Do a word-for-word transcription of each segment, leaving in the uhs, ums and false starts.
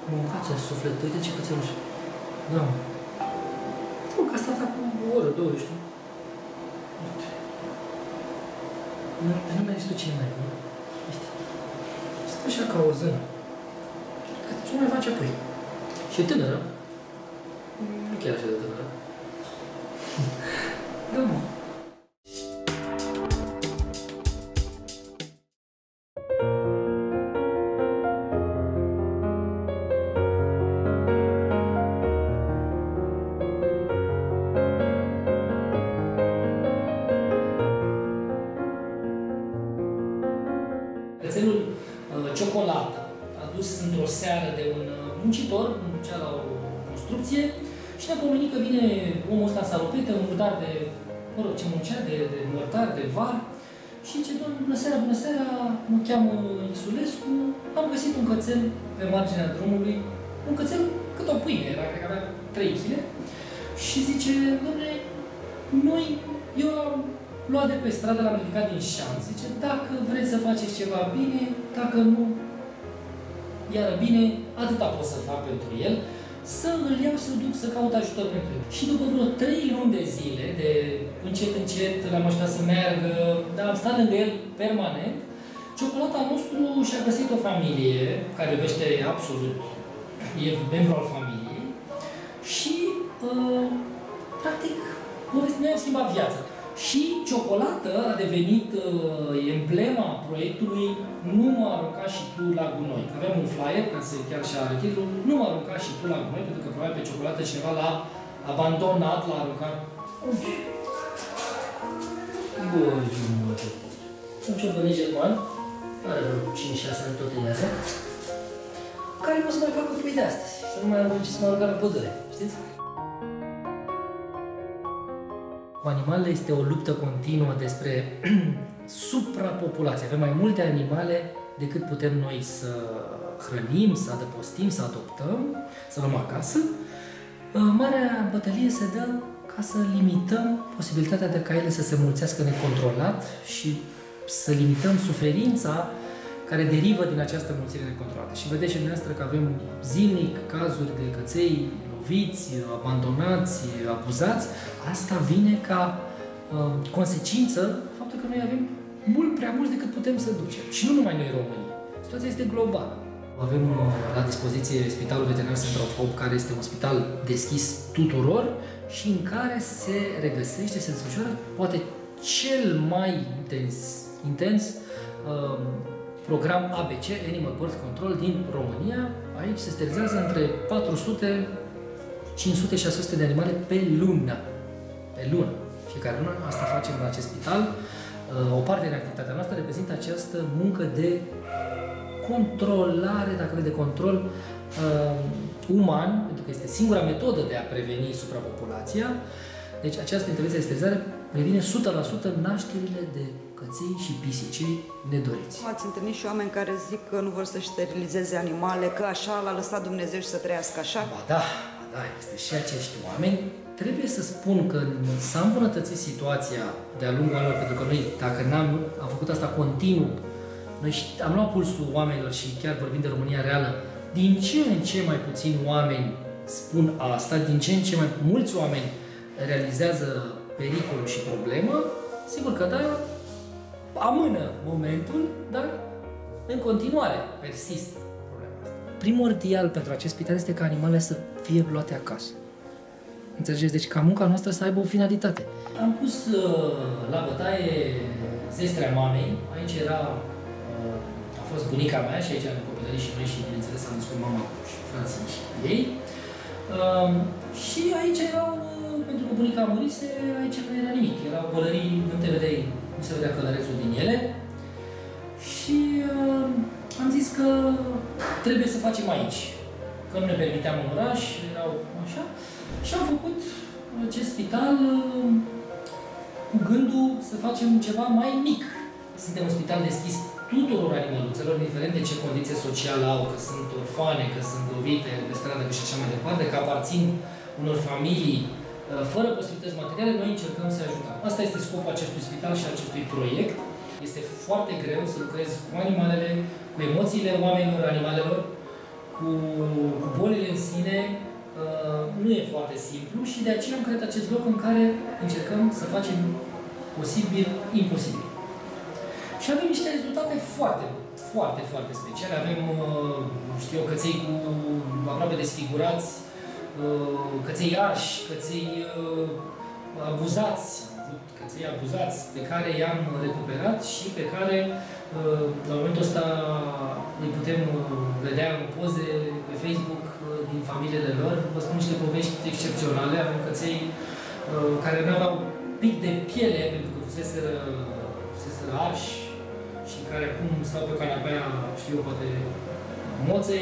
Mâncați suflet, uite ce cățeluș. Da, mă. Nu, că a stat acum o oră, două, știu. Uite. Nu, nu mai știu ce mai bine. Uite. Stă așa ca o zână. Și nu mai face apoi. Și e tânără. Nu chiar așa de tânără. Da, mă. Cățelul uh, Ciocolată, adus într-o seară de un uh, muncitor, muncea la o construcție și ne-a pomenit că vine omul ăsta în salopete, un murdar de, mă rog, ce muncea, de, de murtar, de var și zice, doamne, bună seara, bună seara, mă cheamă Isulescu, am găsit un cățel pe marginea drumului, un cățel cât o pâine, era, cred că avea trei kilograme și zice, doamne, noi, eu l-am luat de pe stradă, l-am ridicat din șanț, zice, dacă vreți să faceți ceva bine, dacă nu, iar bine, atâta pot să fac pentru el, să îl iau, să-l duc să caut ajutor pentru el. Și după vreo trei luni de zile, de încet, încet, l-am ajutat să meargă, dar am stat lângă el permanent, Ciocolata nostru și-a găsit o familie, care iubește absolut, e membru al familiei, și, uh, practic, noi am schimbat viața. Și Ciocolată a devenit uh, emblema proiectului Nu mă arunca și tu la gunoi. Avem un flyer, ca să chiar și are titlul, Nu mă arunca și tu la gunoi, pentru că probabil pe Ciocolată cineva l-a abandonat, l-a aruncat. Băi, jumătate. Un ciobănesc german, are vreo cinci șase ani tot în astea, care nu o să mai facă pui de astăzi, să nu mai arunce să mă arunca la pădure, știți? Cu animalele este o luptă continuă despre suprapopulație. Avem mai multe animale decât putem noi să hrănim, să adăpostim, să adoptăm, să luăm acasă. Marea bătălie se dă ca să limităm posibilitatea de ca ele să se mulțească necontrolat și să limităm suferința care derivă din această mulțire necontrolată. Și vedeți și dumneavoastră că avem zilnic cazuri de căței loviți, abandonați, abuzați. Asta vine ca uh, consecință faptul că noi avem mult prea mult decât putem să ducem. Și nu numai noi românii. Situația este globală. Avem uh, la dispoziție Spitalul Veterinar Central Hope, care este un spital deschis tuturor și în care se regăsește, se desfășoară poate cel mai intens, intens uh, program A B C, Animal Birth Control, din România. Aici se sterilizează între patru sute, cinci sute, șase sute de animale pe lună. Pe lună. Fiecare lună. Asta facem la acest spital. O parte din activitatea noastră reprezintă această muncă de controlare, dacă vreți, de control uh, uman, pentru că este singura metodă de a preveni suprapopulația. Deci această intervenție de sterilizare previne o sută la sută nașterile de căței și pisicei nedoriți. Ați întâlnit și oameni care zic că nu vor să-și sterilizeze animale, că așa l-a lăsat Dumnezeu și să trăiască așa? Ba da, ba da, este și acești oameni. Trebuie să spun că s-a îmbunătățit situația de-a lungul anilor, pentru că noi, dacă n-am am făcut asta continuu, noi am luat pulsul oamenilor și chiar vorbim de România reală, din ce în ce mai puțini oameni spun asta, din ce în ce mai mulți oameni realizează pericolul și problema, sigur că da, amână momentul, dar în continuare persistă problema asta. Primordial pentru acest spital este ca animalele să fie luate acasă. Înțelegeți? Deci ca munca noastră să aibă o finalitate. Am pus uh, la bătaie zestrea mamei. Aici era, uh, a fost bunica mea și aici am copilărit și noi și bineînțeles am născut mama și frații și ei. Uh, și aici erau, uh, pentru că bunica murise, aici nu era nimic. Erau pălării, nu te vedeai, nu se vedea călărețul din ele. Și uh, am zis că trebuie să facem aici. Că nu ne permiteam în oraș, erau așa. Și am făcut acest spital uh, cu gândul să facem ceva mai mic. Suntem un spital deschis tuturor animăluțelor, indiferent de ce condiție socială au, că sunt orfane, că sunt lovite pe stradă și așa mai departe, că aparțin unor familii uh, fără posibilități materiale, noi încercăm să ajutăm. Asta este scopul acestui spital și acestui proiect. Este foarte greu să lucrezi cu animalele, cu emoțiile oamenilor, animalelor, cu, cu bolile în sine uh, nu e foarte simplu și de aceea am creat acest loc în care încercăm să facem posibil imposibil. Și avem niște rezultate foarte, foarte, foarte speciale. Avem, uh, știu eu, căței cu aproape desfigurați, uh, căței arși, căței uh, abuzați, căței abuzați pe care i-am recuperat și pe care la momentul ăsta îi putem vedea în poze pe Facebook din familiile lor. Vă spun niște povești excepționale. Avem căței care nu aveau pic de piele pentru că fuseseră, fuseseră arși și care acum stau pe canapea, știu eu, poate moțe.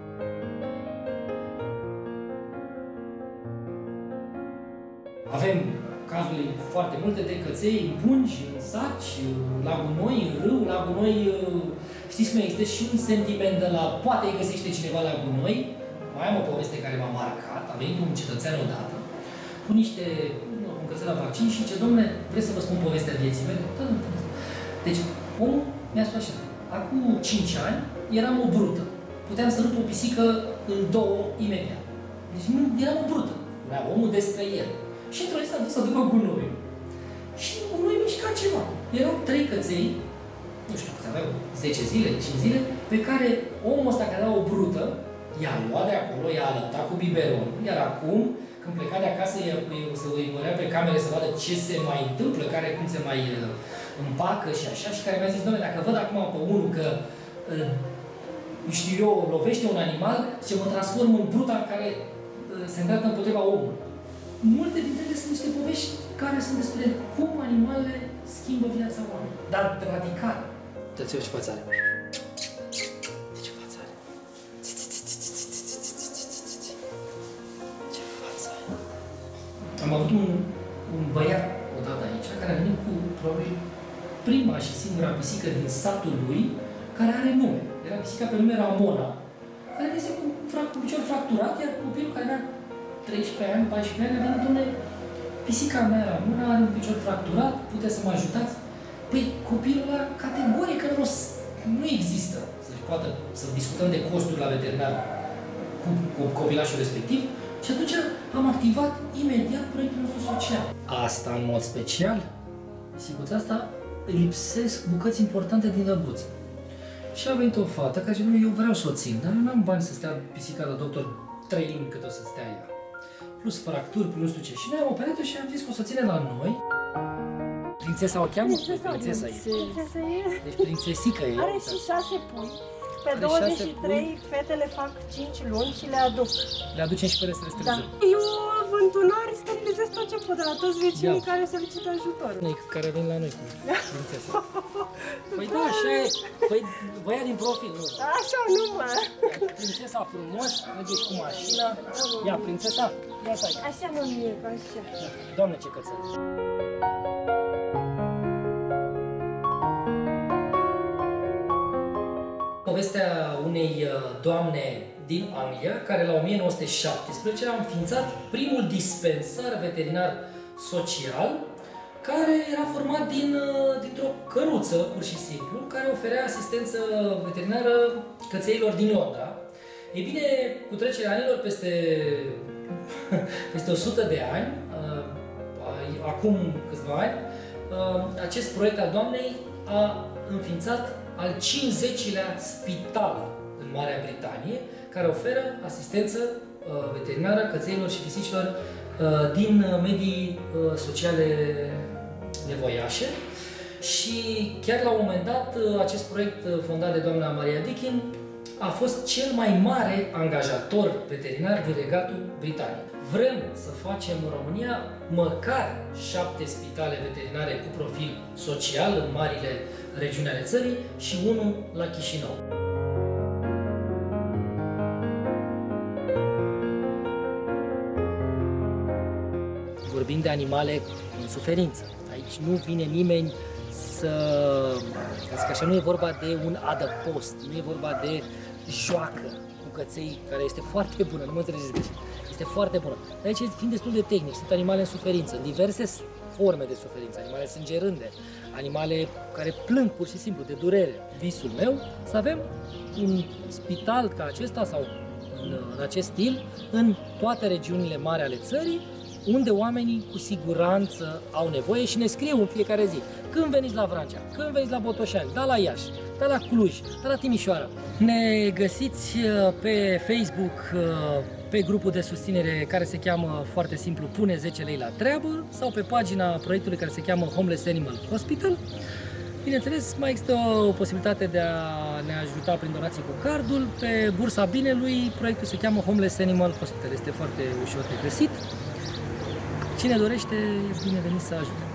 Avem cazuri foarte multe de căței în pungi, în saci, la gunoi, în râu, la gunoi, știți cum există și un sentiment de la poate îi găsește cineva la gunoi. Mai am o poveste care m-a marcat. A venit un cetățean odată cu niște, un cățel la vaccin și zice, dom'le, vreți să vă spun povestea vieții mele? Da, da, da. Deci, omul mi-a spus așa, acum cinci ani eram o brută. Puteam să rup o pisică în două imediat. Deci nu, eram o brută. Era omul despre el. Și într-o zi s-a dus să ducă gunoiul. Și gunoiul mișca ceva. Erau trei căței, nu știu câți aveau, zece zile, cinci zile, pe care omul ăsta care era o brută, i-a luat de acolo, i-a alăptat cu biberon. Iar acum, când pleca de acasă, se urmărea pe camere să vadă ce se mai întâmplă, care cum se mai împacă și așa, și care mi-a zis, doamne, dacă văd acum pe unul că, știu eu, lovește un animal, ce mă transform în bruta care se îndreaptă împotriva omului. Multe dintre ele sunt niște povești care sunt despre cum animalele schimbă viața oamenilor. Dar radical. Uitați-vă ce față are. Ce față are. Ce față are. Am avut un, un băiat odată aici, care a venit cu probabil prima și singura pisică din satul lui, care are nume. Era pisica pe nume Ramona, care este cu, cu picior fracturat, iar copilul care avea treisprezece ani, paisprezece ani, a venit, dom'le, pisica mea Ramona are un picior fracturat, puteți să mă ajutați? Păi copilul ăla categoric nu, nu există să-și poată să discutăm de costuri la veterinar cu, cu copilașul respectiv și atunci am activat imediat proiectul nostru social. Asta în mod special, sigur, asta lipsesc bucăți importante din lăbuță. Și a venit o fată care zice, eu vreau să o țin, dar eu n-am bani să stea pisica la doctor trei luni cât o să stea ea. Plus fracturi, plus nu știu ce. Și noi am operat-o și am zis că o să ține la noi. Prințesa o cheamă? Prințesa, prințesa e. Prințesa e. Deci prințesică e. Are și șase pui. Pe douăzeci și trei fetele fac cinci luni și le aduc. Le aducem și pe restul de da. Eu vântunari sterilizez tot ce pot de la toți vecinii care solicită ajutor. Care vin la noi cu prințesa. Păi da, așa e. Păi băia din profil, nu? Așa, nu mă. Prințesa frumos, mergeți cu mașina. Ia, prințesa, ia stai. Așa, mămică, așa. Doamne, ce cățel. Povestea unei doamne din Anglia, care la o mie nouă sute șaptesprezece a înființat primul dispensar veterinar social, care era format din, dintr-o căruță, pur și simplu, care oferea asistență veterinară cățeilor din Londra. Ei bine, cu trecerea anilor, peste, peste o sută de ani, acum câțiva ani, acest proiect al doamnei a înființat al cincizecilea spital în Marea Britanie, care oferă asistență veterinară cățeilor și pisicilor din medii sociale nevoiașe. Și chiar la un moment dat, acest proiect fondat de doamna Maria Dickin a fost cel mai mare angajator veterinar din Regatul Britanic. Vrem să facem în România măcar șapte spitale veterinare cu profil social în marile regiuni ale țării și unul la Chișinău. Vorbim de animale în suferință. Aici nu vine nimeni să... Zic așa, nu e vorba de un adăpost, nu e vorba de joacă cu căței, care este foarte bună, nu mă înțelegeți greșit. Este foarte bună. Dar aici fiind destul de tehnic, sunt animale în suferință, în diverse forme de suferință, animale sângerânde, animale care plâng pur și simplu de durere. Visul meu să avem un spital ca acesta sau în, în acest stil în toate regiunile mari ale țării, unde oamenii cu siguranță au nevoie și ne scriu în fiecare zi. Când veniți la Vrancea, când veniți la Botoșani, da la Iași, da la Cluj, da la Timișoara. Ne găsiți pe Facebook, pe grupul de susținere care se cheamă foarte simplu Pune zece lei la treabă sau pe pagina proiectului care se cheamă Homeless Animal Hospital. Bineînțeles, mai există o posibilitate de a ne ajuta prin donații cu cardul. Pe Bursa Binelui, proiectul se cheamă Homeless Animal Hospital. Este foarte ușor de găsit. Cine dorește, e binevenit să ajute.